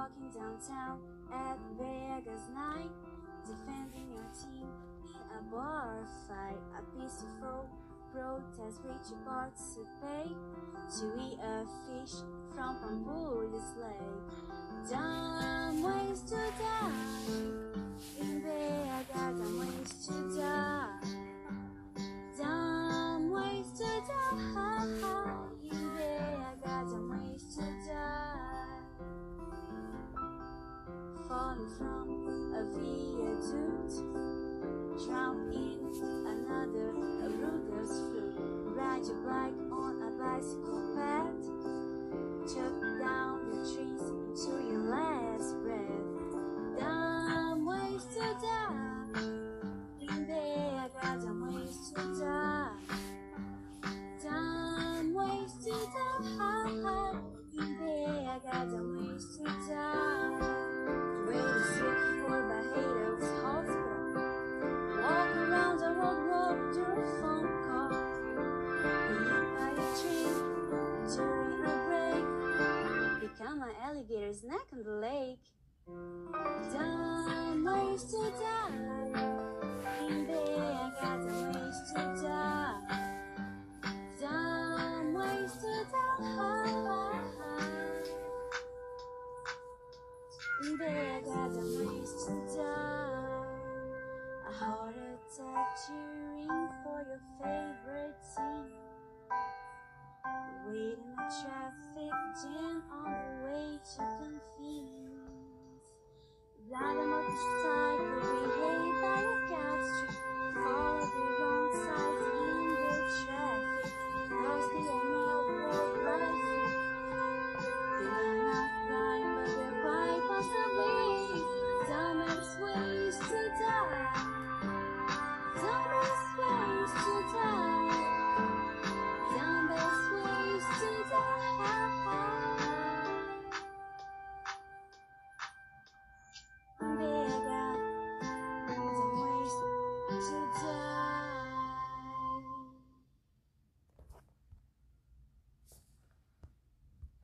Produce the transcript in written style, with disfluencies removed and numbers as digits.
walking downtown at Vegas night, defending your team in a bar fight, a peaceful protest which you participate to eat a fish from Pampulha's lake. Dumb ways to die, in Vegas, dumb ways to die. Dumb ways to die, in Vegas, dumb ways to die. Falling from a viaduct, drown in another ruder's foot. Ride your bike on a bicycle path, choke down the trees into your last breath. Dumb ways to die, in Vegas, dumb ways to die. Dumb ways to die, in Vegas, dumb ways to die. For Barreiras Hospital, walk around the road to a phone call, eat by a tree during a break, become an alligator snack on the lake. Dumb ways to die, in Vegas, dumb ways to die. Dumb ways to die, in Vegas, dumb ways to die. A heart attack cheering for your favorite team, waiting in a traffic jam on the way to confuse. Ride 'em up the